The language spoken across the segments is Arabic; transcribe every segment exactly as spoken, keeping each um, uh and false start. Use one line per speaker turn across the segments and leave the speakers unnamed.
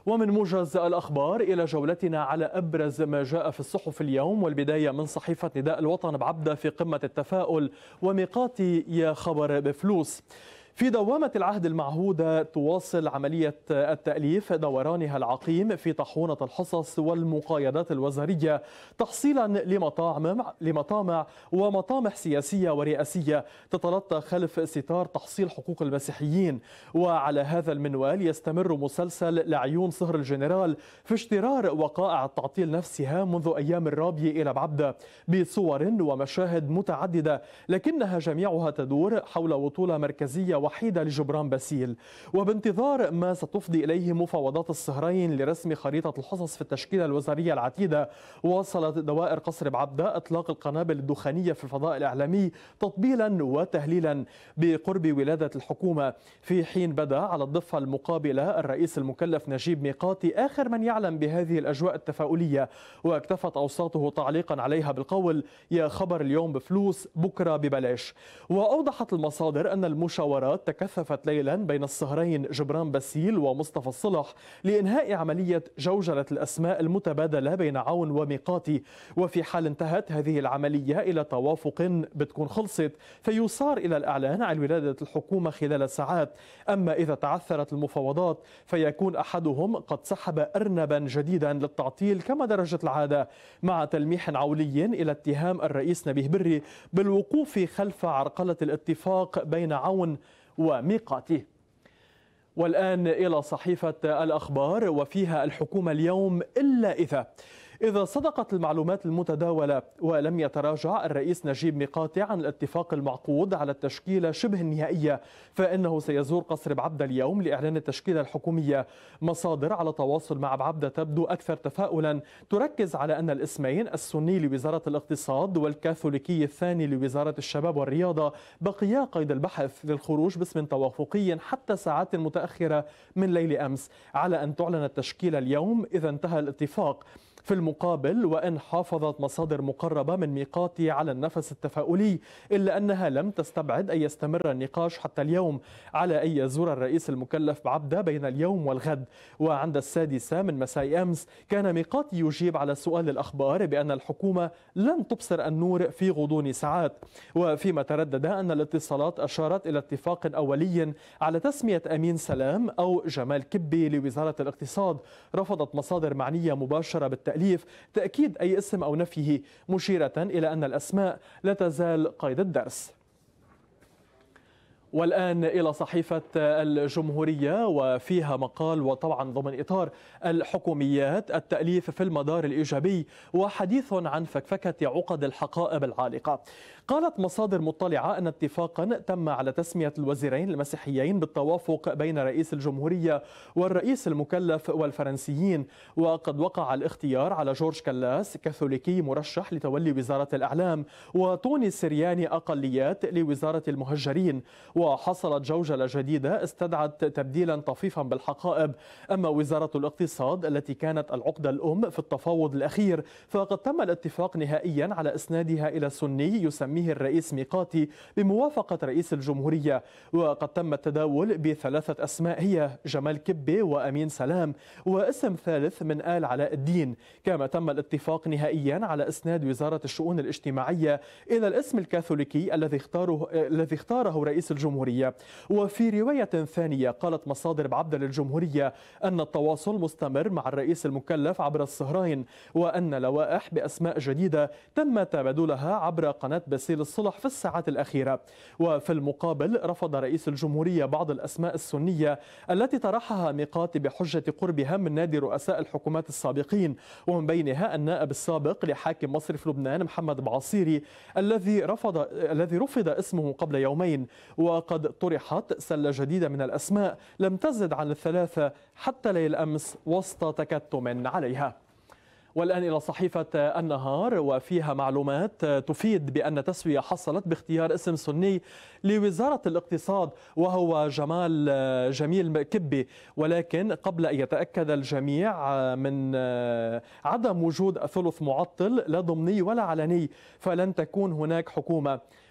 ومن موجز الأخبار إلى جولتنا على أبرز ما جاء في الصحف اليوم، والبداية من صحيفة نداء الوطن بعبدة في قمة التفاؤل وميقاتي يا خبر بفلوس. في دوامة العهد المعهودة تواصل عملية التأليف دورانها العقيم في طاحونة الحصص والمقايضات الوزارية تحصيلا لمطامع لمطامع ومطامح سياسية ورئاسية تتلطى خلف ستار تحصيل حقوق المسيحيين. وعلى هذا المنوال يستمر مسلسل لعيون صهر الجنرال في اشترار وقائع التعطيل نفسها منذ أيام الرابية إلى بعبدة بصور ومشاهد متعددة، لكنها جميعها تدور حول بطولة مركزية وحيدة لجبران باسيل. وبانتظار ما ستفضي إليه مفاوضات الصهرين لرسم خريطة الحصص في التشكيلة الوزارية العتيدة، واصلت دوائر قصر بعبدة إطلاق القنابل الدخانية في الفضاء الإعلامي تطبيلا وتهليلا بقرب ولادة الحكومة، في حين بدا على الضفة المقابلة الرئيس المكلف نجيب ميقاتي آخر من يعلم بهذه الأجواء التفاؤلية، واكتفت أوساطه تعليقا عليها بالقول يا خبر اليوم بفلوس بكرة ببلاش. وأوضحت المصادر أن المشاورات تكثفت ليلا بين الصهرين جبران باسيل ومصطفى الصلح لإنهاء عملية جوجلة الأسماء المتبادلة بين عون وميقاتي، وفي حال انتهت هذه العملية إلى توافق بتكون خلصت فيصار إلى الإعلان عن ولادة الحكومة خلال ساعات. أما إذا تعثرت المفاوضات فيكون أحدهم قد سحب أرنبا جديدا للتعطيل كما درجت العادة، مع تلميح عولي إلى اتهام الرئيس نبيه بري بالوقوف خلف عرقلة الاتفاق بين عون وميقاتي. والآن إلى صحيفة الأخبار وفيها الحكومة اليوم إلا إذا إذا صدقت المعلومات المتداولة ولم يتراجع الرئيس نجيب ميقاتي عن الاتفاق المعقود على التشكيلة شبه النهائية، فإنه سيزور قصر بعبدة اليوم لإعلان التشكيلة الحكومية. مصادر على تواصل مع بعبدة تبدو أكثر تفاؤلا، تركز على أن الاسمين السني لوزارة الاقتصاد والكاثوليكي الثاني لوزارة الشباب والرياضة بقيا قيد البحث للخروج باسم توافقي حتى ساعات متأخرة من ليل أمس على أن تعلن التشكيلة اليوم إذا انتهى الاتفاق. في المقابل، وإن حافظت مصادر مقربة من ميقاتي على النفس التفاؤلي، إلا أنها لم تستبعد أن يستمر النقاش حتى اليوم على أن يزور الرئيس المكلف بعبدة بين اليوم والغد. وعند السادسة من مساء أمس كان ميقاتي يجيب على سؤال الأخبار بأن الحكومة لن تبصر النور في غضون ساعات، وفيما تردد أن الاتصالات أشارت إلى اتفاق أولي على تسمية أمين سلام أو جمال كبي لوزارة الاقتصاد. رفضت مصادر معنية مباشرة بالتأليف تأكيد أي اسم أو نفيه، مشيرة إلى أن الأسماء لا تزال قيد الدرس. والآن إلى صحيفة الجمهورية وفيها مقال، وطبعا ضمن إطار الحكوميات التأليف في المدار الإيجابي وحديث عن فكفكة عقد الحقائب العالقة. قالت مصادر مطلعة أن اتفاقا تم على تسمية الوزيرين المسيحيين بالتوافق بين رئيس الجمهورية والرئيس المكلف والفرنسيين، وقد وقع الاختيار على جورج كلاس كاثوليكي مرشح لتولي وزارة الإعلام وتوني السرياني أقليات لوزارة المهجرين. وحصلت جوجلة جديدة استدعت تبديلا طفيفا بالحقائب. أما وزارة الاقتصاد التي كانت العقدة الأم في التفاوض الأخير فقد تم الاتفاق نهائيا على إسنادها إلى سني يسميه الرئيس ميقاتي بموافقة رئيس الجمهورية، وقد تم التداول بثلاثة أسماء هي جمال كبي وأمين سلام واسم ثالث من آل علاء الدين. كما تم الاتفاق نهائيا على إسناد وزارة الشؤون الاجتماعية إلى الاسم الكاثوليكي الذي اختاره الذي اختاره رئيس الجمهورية. وفي رواية ثانية قالت مصادر بعبدة للجمهورية أن التواصل مستمر مع الرئيس المكلف عبر الصهرين، وأن لوائح بأسماء جديدة تم تبادلها عبر قناة باسيل الصلح في الساعات الأخيرة. وفي المقابل رفض رئيس الجمهورية بعض الأسماء السنية التي طرحها ميقاتي بحجة قربها من نادي رؤساء الحكومات السابقين، ومن بينها النائب السابق لحاكم مصرف لبنان محمد بعصيري الذي رفض الذي رفض اسمه قبل يومين. وقد طرحت سلة جديدة من الأسماء لم تزد عن الثلاثة حتى ليل أمس وسط تكتم عليها. والآن إلى صحيفة النهار وفيها معلومات تفيد بأن تسوية حصلت باختيار اسم سني لوزارة الاقتصاد وهو جمال جميل كبي، ولكن قبل أن يتأكد الجميع من عدم وجود ثلث معطل لا ضمني ولا علني فلن تكون هناك حكومة.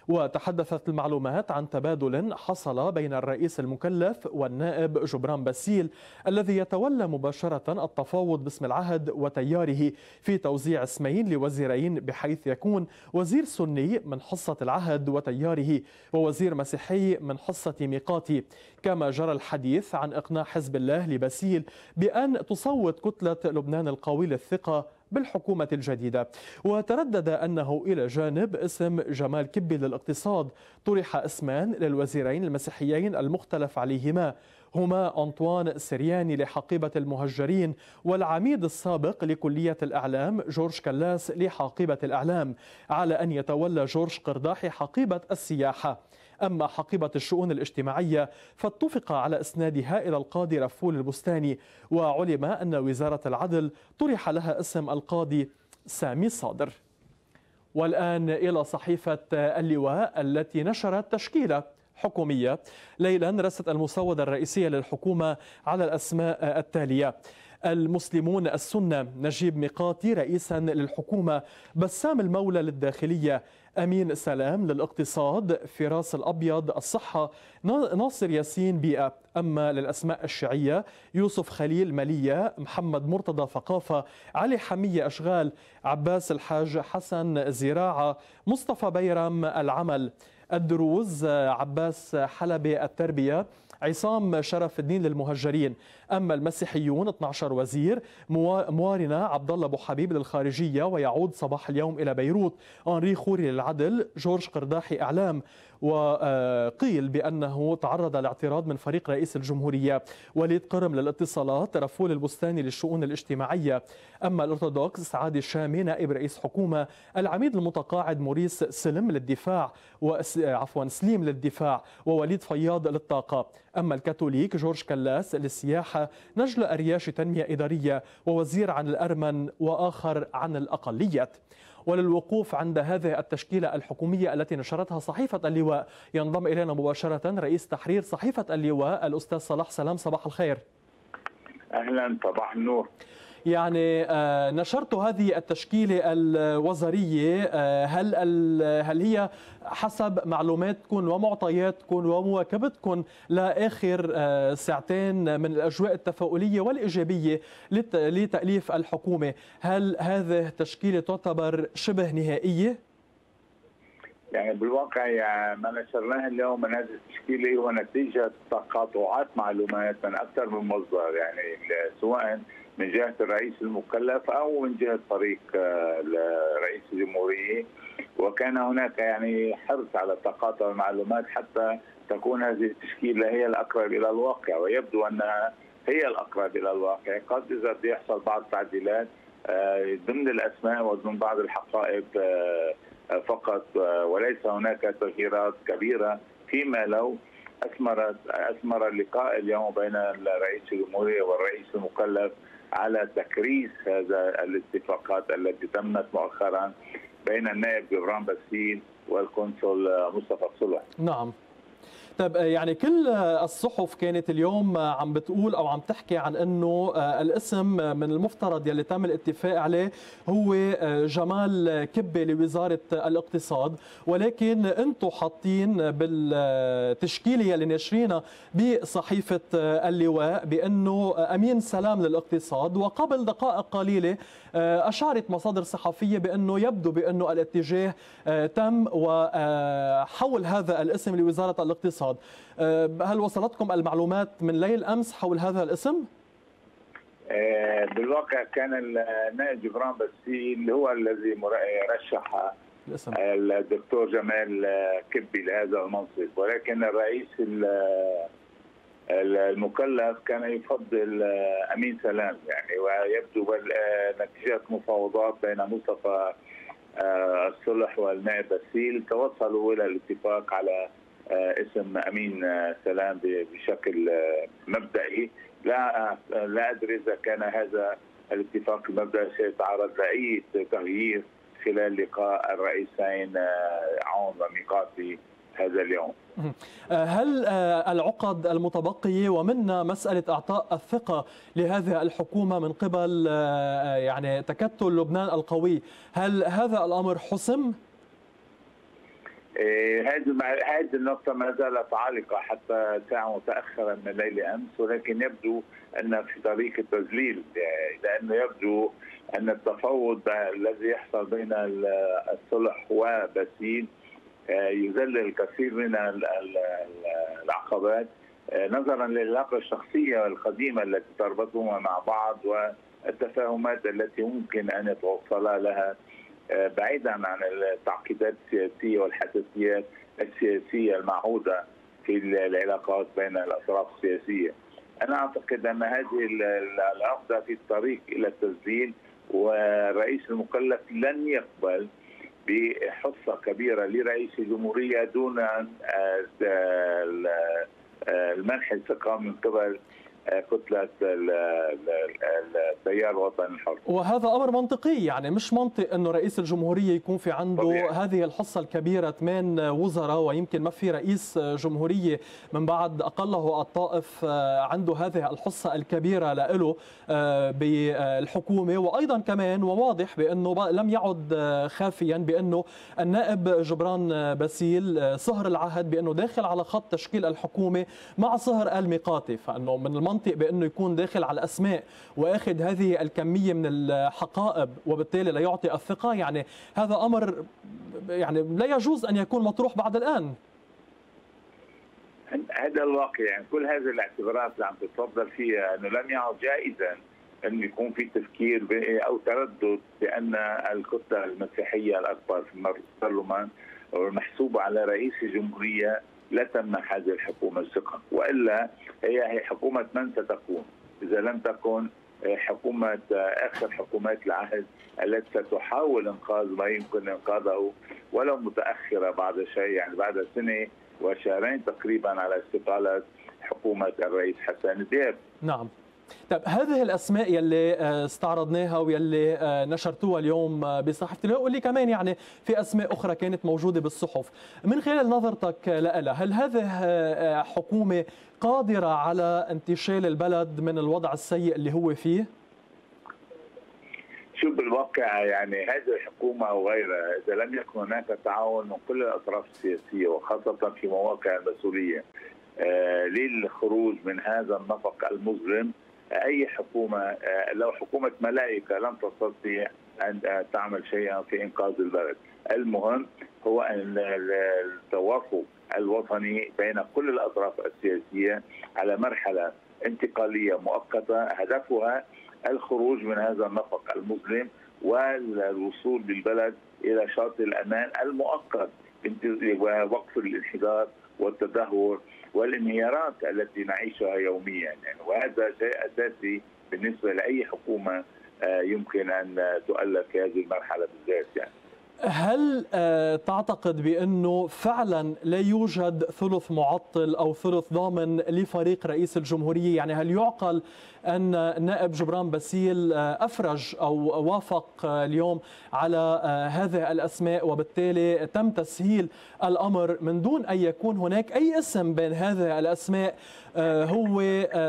وتحدثت المعلومات عن تبادل حصل بين الرئيس المكلف والنائب جبران باسيل الذي يتولى مباشرة التفاوض باسم العهد وتياره في توزيع اسمين لوزيرين، بحيث يكون وزير سني من حصة العهد وتياره ووزير مسيحي من حصة ميقاتي. كما جرى الحديث عن إقناع حزب الله لباسيل بأن تصوت كتلة لبنان القوي للثقة بالحكومة الجديدة. وتردد أنه إلى جانب اسم جمال كبي للاقتصاد طرح اسمان للوزيرين المسيحيين المختلف عليهما، هما أنطوان سرياني لحقيبة المهجرين والعميد السابق لكلية الإعلام جورج كلاس لحقيبة الإعلام، على أن يتولى جورج قرداحي حقيبة السياحة. أما حقيبة الشؤون الاجتماعية فاتفق على إسنادها إلى القاضي رفول البستاني، وعلم أن وزارة العدل طرح لها اسم القاضي سامي صادر. والآن إلى صحيفة اللواء التي نشرت تشكيلة حكومية. ليلا رست المسودة الرئيسية للحكومة على الأسماء التالية: المسلمون السنة نجيب ميقاتي رئيسا للحكومة، بسام المولى للداخلية، أمين سلام للاقتصاد، فراس الأبيض الصحة، ناصر ياسين بيئة. أما للأسماء الشيعية يوسف خليل مالية، محمد مرتضى ثقافة، علي حمية أشغال، عباس الحاج حسن زراعة، مصطفى بيرم العمل، الدروز عباس حلبي التربية، عصام شرف الدين للمهجرين. أما المسيحيون اثني عشر وزير: موارنة عبد الله أبو حبيب للخارجية ويعود صباح اليوم إلى بيروت، أنري خوري للعدل، جورج قرداحي إعلام، وقيل بأنه تعرض لاعتراض من فريق رئيس الجمهورية، وليد قرم للاتصالات، رفول البستاني للشؤون الاجتماعية. أما الأرثوذكس سعادي الشامي نائب رئيس حكومة، العميد المتقاعد موريس سلم للدفاع وعفوا سليم للدفاع، ووليد فياض للطاقة. أما الكاثوليك جورج كلاس للسياحة، نجلة أرياش تنمية إدارية، ووزير عن الأرمن وآخر عن الأقليات. وللوقوف عند هذه التشكيلة الحكومية التي نشرتها صحيفة اللواء ينضم إلينا مباشرة رئيس تحرير صحيفة اللواء الأستاذ صلاح سلام. صباح الخير.
أهلا، صباح النور.
يعني نشرت هذه التشكيلة الوزارية، هل هل هي حسب معلوماتكم ومعطياتكم ومواكبتكم لآخر ساعتين من الأجواء التفاؤلية والإيجابية لتأليف الحكومة، هل هذه التشكيلة تعتبر شبه نهائية؟
يعني بالواقع يعني ما نشرناه اليوم من هذه التشكيلة هو نتيجة تقاطعات معلومات من أكثر من مصدر، يعني سواء من جهة الرئيس المكلف أو من جهة فريق رئيس الجمهورية، وكان هناك يعني حرص على تقاطع المعلومات حتى تكون هذه التشكيلة هي الأقرب إلى الواقع، ويبدو أنها هي الأقرب إلى الواقع. قد إذا يحصل بعض التعديلات ضمن الأسماء وضمن بعض الحقائق فقط، وليس هناك تغييرات كبيرة، فيما لو أثمرت أثمر اللقاء اليوم بين رئيس الجمهورية والرئيس المكلف على تكريس هذا الاتفاقات التي تمت مؤخرا بين النائب جبران باسيل والقنصل مصطفى صلح.
نعم. طيب، يعني كل الصحف كانت اليوم عم بتقول او عم تحكي عن انه الاسم من المفترض يلي تم الاتفاق عليه هو جمال كبي لوزارة الاقتصاد، ولكن انتم حاطين بالتشكيله يلي ناشرينها بصحيفة اللواء بانه امين سلام للاقتصاد، وقبل دقائق قليله اشارت مصادر صحفيه بانه يبدو بانه الاتجاه تم وحول هذا الاسم لوزارة الاقتصاد. هل وصلتكم المعلومات من ليل أمس حول هذا الاسم؟
بالواقع كان النائب جبران باسيل هو الذي رشح الدكتور جمال كبي لهذا المنصب، ولكن الرئيس المكلف كان يفضل أمين سلام، يعني ويبدو نتيجة مفاوضات بين مصطفى الصلح والنائب باسيل توصلوا إلى الاتفاق على اسم امين سلام بشكل مبدئي. لا لا ادري اذا كان هذا الاتفاق المبدئي سيتعرض لاي تغيير خلال لقاء الرئيسين عون وميقاتي هذا اليوم.
هل العقد المتبقية ومنها مسألة إعطاء الثقة لهذه الحكومة من قبل يعني تكتل لبنان القوي، هل هذا الأمر حسم؟
هذه هذه النقطة ما زالت عالقة حتى ساعة متأخرة من الليل أمس، ولكن يبدو أن في طريق التذليل، لأنه يبدو أن التفاوض الذي يحصل بين الصلح وباسيل يذلل الكثير من العقبات نظرا للعلاقة الشخصية القديمة التي تربطهما مع بعض والتفاهمات التي ممكن أن يتوصلا لها بعيدا عن التعقيدات السياسية والحساسيات السياسية المعهودة في العلاقات بين الأطراف السياسية. أنا أعتقد أن هذه العقدة في الطريق إلى التسجيل، والرئيس المكلف لن يقبل بحصة كبيرة لرئيس الجمهورية دون المنح الثقة من قبل كتلة التيار الوطني الحر.
وهذا أمر منطقي، يعني مش منطق أنه رئيس الجمهورية يكون في عنده طبيعي. هذه الحصة الكبيرة ثمان وزراء، ويمكن ما في رئيس جمهورية من بعد أقله الطائف عنده هذه الحصة الكبيرة له بالحكومة. وأيضا كمان وواضح بأنه لم يعد خافيا بأنه النائب جبران باسيل صهر العهد بأنه داخل على خط تشكيل الحكومة مع صهر الميقاتي، فأنه من المنطق بأنه يكون داخل على الأسماء وأخذ هذه الكمية من الحقائب وبالتالي لا يعطي الثقة. يعني هذا أمر يعني لا يجوز أن يكون مطروح بعد الآن.
هذا الواقع، يعني كل هذه الاعتبارات اللي عم تتفضل فيها أنه لم يعد جائزا أن يكون في تفكير أو تردد بأن الكتلة المسيحية الأكبر في البرلمان والمحسوبة على رئيس الجمهورية لا تمنح هذه الحكومة الثقة، وإلا هي هي حكومة من ستكون إذا لم تكن حكومة آخر حكومات العهد التي ستحاول إنقاذ ما يمكن إنقاذه ولو متأخرة بعد شيء، يعني بعد سنة وشهرين تقريبا على استقالة حكومة الرئيس حسن دياب.
نعم. طيب هذه الاسماء يلي استعرضناها ويلي نشرتوها اليوم بصحيفه اليوم، واللي كمان يعني في اسماء اخرى كانت موجوده بالصحف، من خلال نظرتك لها هل هذه حكومه قادره على انتشال البلد من الوضع السيء اللي هو فيه؟
شوف بالواقع يعني هذه الحكومه وغيرها اذا لم يكن هناك تعاون من كل الاطراف السياسيه وخاصه في مواقع المسؤوليه للخروج من هذا النفق المظلم، أي حكومة لو حكومة ملائكة لن تستطيع أن تعمل شيئا في إنقاذ البلد. المهم هو أن التوافق الوطني بين كل الأطراف السياسية على مرحلة انتقالية مؤقتة هدفها الخروج من هذا النفق المظلم والوصول بالبلد إلى شاطئ الأمان المؤقت ووقف الانحدار والتدهور والانهيارات التي نعيشها يوميا، يعني وهذا شيء اساسي بالنسبه لاي حكومه يمكن ان تؤلف في هذه المرحله بالذات. يعني
هل تعتقد بأنه فعلا لا يوجد ثلث معطل أو ثلث ضامن لفريق رئيس الجمهورية؟ يعني هل يعقل أن النائب جبران باسيل أفرج أو وافق اليوم على هذه الأسماء وبالتالي تم تسهيل الأمر من دون أن يكون هناك أي اسم بين هذه الأسماء هو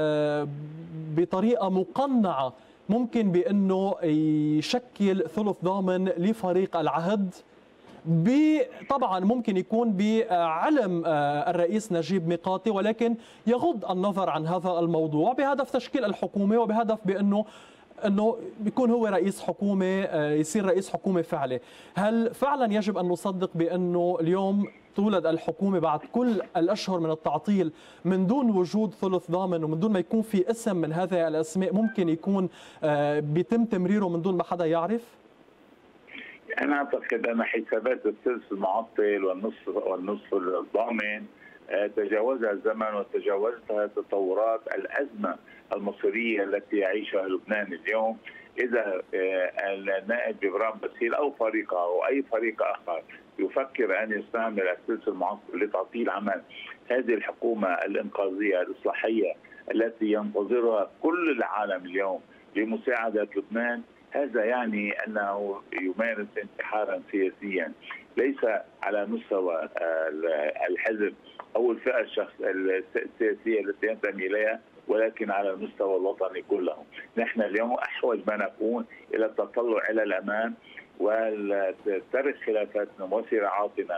بطريقة مقنعة ممكن بأنه يشكل ثلث ضامن لفريق العهد؟ طبعا ممكن يكون بعلم الرئيس نجيب ميقاتي، ولكن يغض النظر عن هذا الموضوع بهدف تشكيل الحكومة وبهدف بأنه انه بيكون هو رئيس حكومه، يصير رئيس حكومه فعلي. هل فعلا يجب ان نصدق بانه اليوم تولد الحكومه بعد كل الاشهر من التعطيل من دون وجود ثلث ضامن ومن دون ما يكون في اسم من هذه الاسماء ممكن يكون بيتم تمريره من دون ما حدا يعرف؟
انا اعتقد ان حسابات الثلث المعطل والنصف والنصف الضامن تجاوزها الزمن وتجاوزتها تطورات الازمه المصيريه التي يعيشها لبنان اليوم. اذا النائب جبران باسيل او فريقه او اي فريق اخر يفكر ان يستعمل الثلث المعطل لتعطيل عمل هذه الحكومه الانقاذيه الاصلاحيه التي ينتظرها كل العالم اليوم لمساعده لبنان، هذا يعني انه يمارس انتحارا سياسيا ليس على مستوى الحزب او الفئه الشخص السياسيه التي ينتمي اليها، ولكن على المستوى الوطني كله. نحن اليوم احوج ما نكون الى التطلع الى الامام وترك خلافاتنا وصراعاتنا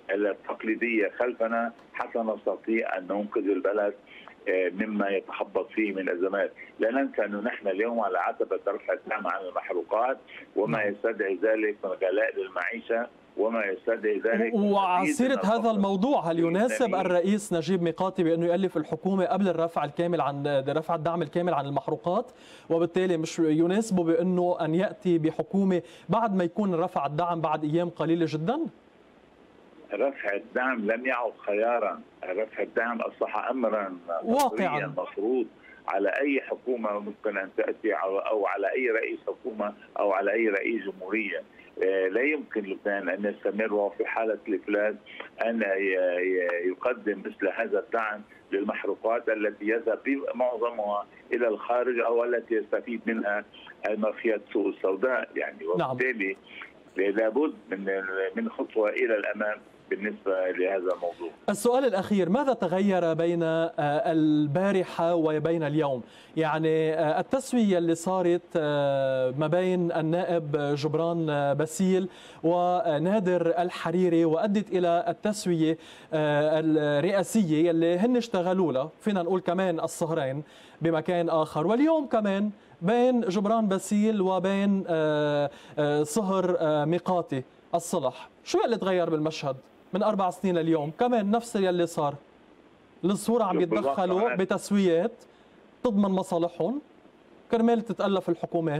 التقليدية خلفنا حتى نستطيع أن ننقذ البلد مما يتخبط فيه من أزمات. لا ننسى أنه نحن اليوم على عتبة رفع الدعم عن المحروقات وما يستدعي ذلك من غلاء للمعيشة وما يستدعي ذلك.
وعسيرة هذا الموضوع، هل يناسب الرئيس نجيب ميقاتي بأنه يؤلف الحكومة قبل الرفع الكامل عن رفع الدعم الكامل عن المحروقات، وبالتالي مش يناسبه بأنه أن يأتي بحكومة بعد ما يكون رفع الدعم بعد أيام قليلة جدا؟
رفع الدعم لم يعد خيارا، رفع الدعم أصبح أمرا
واقعا
مفروض على أي حكومة ممكن أن تأتي أو على أي رئيس حكومة أو على أي رئيس جمهورية. لا يمكن لبنان أن يستمر وفي حالة الإفلاس أن يقدم مثل هذا الدعم للمحروقات التي يذهب معظمها إلى الخارج أو التي يستفيد منها مافيا السوق السوداء يعني. وبالتالي لابد من من خطوة إلى الأمام بالنسبة لهذا الموضوع.
السؤال الأخير، ماذا تغير بين البارحة وبين اليوم؟ يعني التسوية اللي صارت ما بين النائب جبران باسيل ونادر الحريري وأدت إلى التسوية الرئاسية اللي هن اشتغلوا لها، فينا نقول كمان الصهرين بمكان آخر، واليوم كمان بين جبران باسيل وبين صهر ميقاتي الصلح. شو اللي تغير بالمشهد من أربع سنين لليوم؟ كمان نفس اللي صار، الصورة عم يتدخلوا بتسويات تضمن مصالحهم كرمال تتألف الحكومات.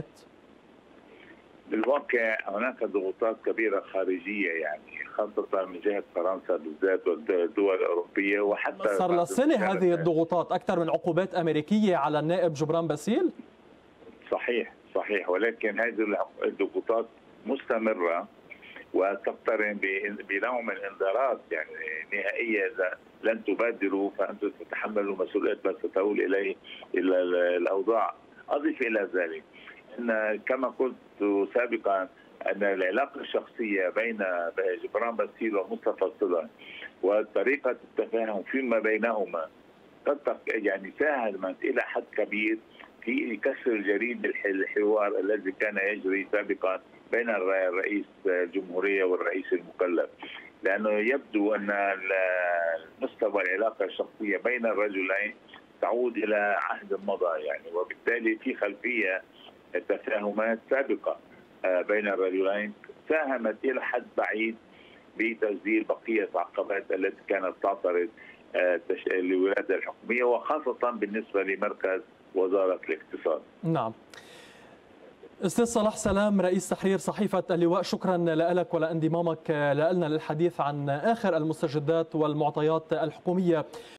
بالواقع هناك ضغوطات كبيرة خارجية يعني خاصة من جهة فرنسا بالذات والدول الأوروبية، وحتى
صار لها سنة هذه الضغوطات أكثر من عقوبات أمريكية على النائب جبران باسيل.
صحيح صحيح، ولكن هذه الضغوطات مستمرة وتقترن بنوع من الانذارات يعني نهائيه. اذا لن تبادروا فانتم تتحملوا مسؤوليه ما ستؤول اليه الى الاوضاع. اضيف الى ذلك ان كما قلت سابقا ان العلاقه الشخصيه بين جبران باسيل ومصطفى صدى وطريقه التفاهم فيما بينهما قد يعني ساهمت الى حد كبير في كسر الجليد الحوار الذي كان يجري سابقا بين الرئيس الجمهورية والرئيس المكلف، لأنه يبدو أن مستوى العلاقة الشخصية بين الرجلين تعود إلى عهد مضى يعني، وبالتالي في خلفية تفاهمات سابقة بين الرجلين ساهمت إلى حد بعيد بتسجيل بقية العقبات التي كانت تعترض الولادة الحكومية وخاصة بالنسبة لمركز وزارة الاقتصاد.
نعم. أستاذ صلاح سلام رئيس تحرير صحيفة اللواء، شكرا لك ولانضمامك لنا للحديث عن آخر المستجدات والمعطيات الحكومية